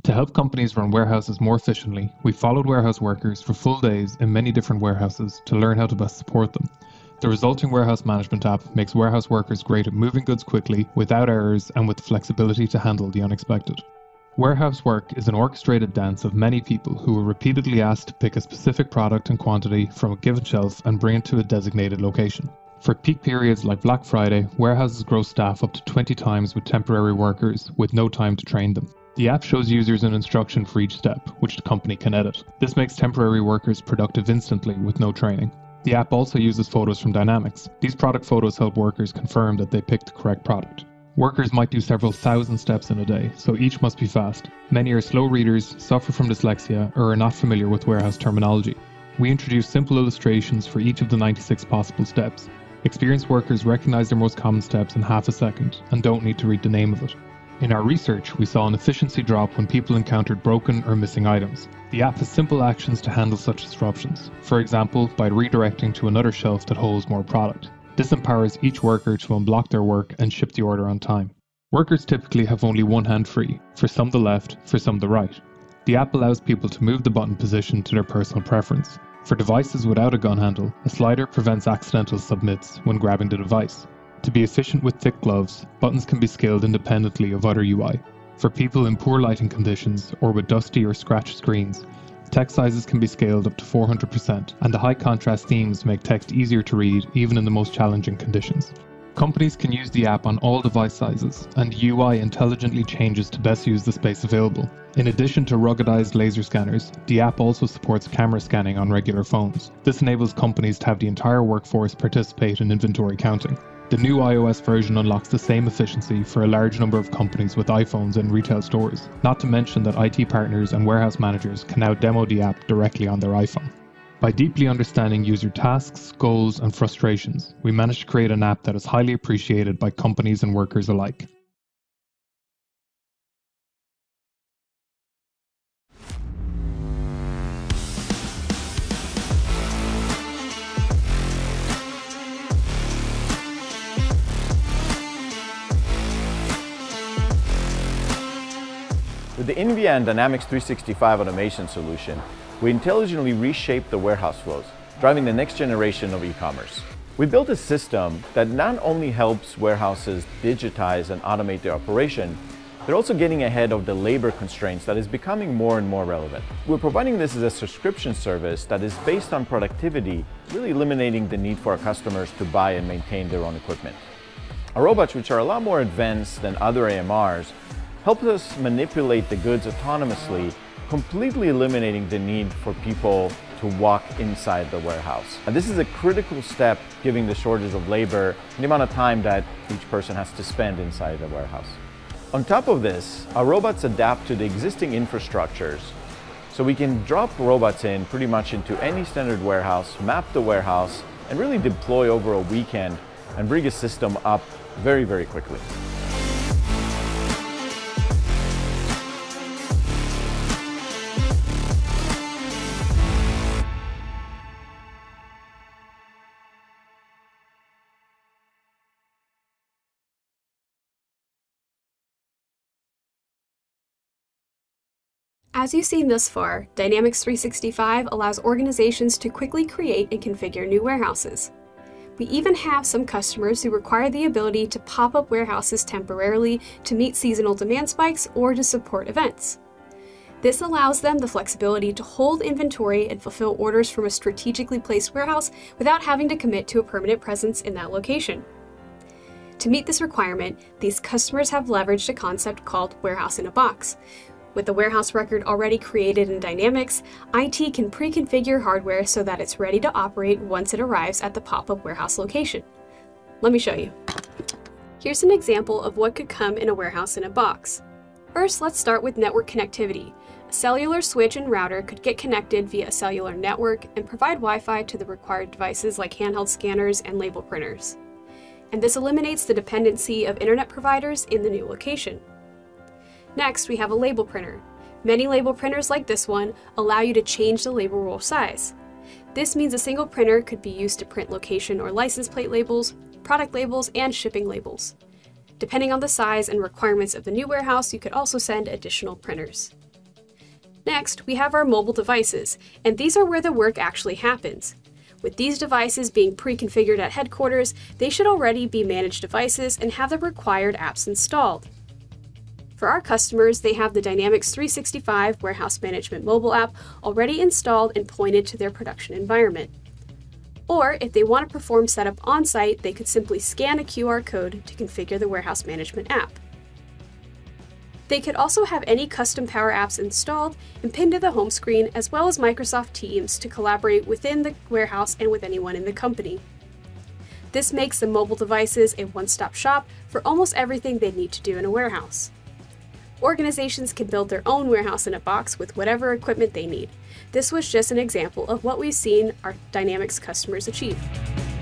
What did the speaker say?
To help companies run warehouses more efficiently, we followed warehouse workers for full days in many different warehouses to learn how to best support them. The resulting warehouse management app makes warehouse workers great at moving goods quickly, without errors, and with the flexibility to handle the unexpected. Warehouse work is an orchestrated dance of many people who are repeatedly asked to pick a specific product and quantity from a given shelf and bring it to a designated location. For peak periods like Black Friday, warehouses grow staff up to 20 times with temporary workers with no time to train them. The app shows users an instruction for each step, which the company can edit. This makes temporary workers productive instantly with no training. The app also uses photos from Dynamics. These product photos help workers confirm that they picked the correct product. Workers might do several thousand steps in a day, so each must be fast. Many are slow readers, suffer from dyslexia, or are not familiar with warehouse terminology. We introduce simple illustrations for each of the 96 possible steps. Experienced workers recognize their most common steps in half a second and don't need to read the name of it. In our research, we saw an efficiency drop when people encountered broken or missing items. The app has simple actions to handle such disruptions, for example, by redirecting to another shelf that holds more product. This empowers each worker to unblock their work and ship the order on time. Workers typically have only one hand free, for some the left, for some the right. The app allows people to move the button position to their personal preference. For devices without a gun handle, a slider prevents accidental submits when grabbing the device. To be efficient with thick gloves, buttons can be scaled independently of other UI. For people in poor lighting conditions or with dusty or scratched screens, text sizes can be scaled up to 400%, and the high contrast themes make text easier to read even in the most challenging conditions. Companies can use the app on all device sizes, and UI intelligently changes to best use the space available. In addition to ruggedized laser scanners, the app also supports camera scanning on regular phones. This enables companies to have the entire workforce participate in inventory counting. The new iOS version unlocks the same efficiency for a large number of companies with iPhones in retail stores, not to mention that IT partners and warehouse managers can now demo the app directly on their iPhone. By deeply understanding user tasks, goals, and frustrations, we managed to create an app that is highly appreciated by companies and workers alike. With the inVia and Dynamics 365 automation solution, we intelligently reshape the warehouse flows, driving the next generation of e-commerce. We built a system that not only helps warehouses digitize and automate their operation, but also getting ahead of the labor constraints that is becoming more and more relevant. We're providing this as a subscription service that is based on productivity, really eliminating the need for our customers to buy and maintain their own equipment. Our robots, which are a lot more advanced than other AMRs, helps us manipulate the goods autonomously, completely eliminating the need for people to walk inside the warehouse. And this is a critical step given the shortage of labor and the amount of time that each person has to spend inside the warehouse. On top of this, our robots adapt to the existing infrastructures. So we can drop robots in pretty much into any standard warehouse, map the warehouse, and really deploy over a weekend and bring a system up very, very quickly. As you've seen thus far, Dynamics 365 allows organizations to quickly create and configure new warehouses. We even have some customers who require the ability to pop up warehouses temporarily to meet seasonal demand spikes or to support events. This allows them the flexibility to hold inventory and fulfill orders from a strategically placed warehouse without having to commit to a permanent presence in that location. To meet this requirement, these customers have leveraged a concept called Warehouse in a Box. With the warehouse record already created in Dynamics, IT can pre-configure hardware so that it's ready to operate once it arrives at the pop-up warehouse location. Let me show you. Here's an example of what could come in a warehouse in a box. First, let's start with network connectivity. A cellular switch and router could get connected via a cellular network and provide Wi-Fi to the required devices like handheld scanners and label printers. And this eliminates the dependency of internet providers in the new location. Next, we have a label printer. Many label printers like this one allow you to change the label roll size. This means a single printer could be used to print location or license plate labels, product labels, and shipping labels. Depending on the size and requirements of the new warehouse, you could also send additional printers. Next, we have our mobile devices, and these are where the work actually happens. With these devices being pre-configured at headquarters, they should already be managed devices and have the required apps installed. For our customers, they have the Dynamics 365 Warehouse Management mobile app already installed and pointed to their production environment. Or, if they want to perform setup on-site, they could simply scan a QR code to configure the Warehouse Management app. They could also have any custom Power Apps installed and pinned to the home screen, as well as Microsoft Teams to collaborate within the warehouse and with anyone in the company. This makes the mobile devices a one-stop shop for almost everything they need to do in a warehouse. Organizations can build their own warehouse in a box with whatever equipment they need. This was just an example of what we've seen our Dynamics customers achieve.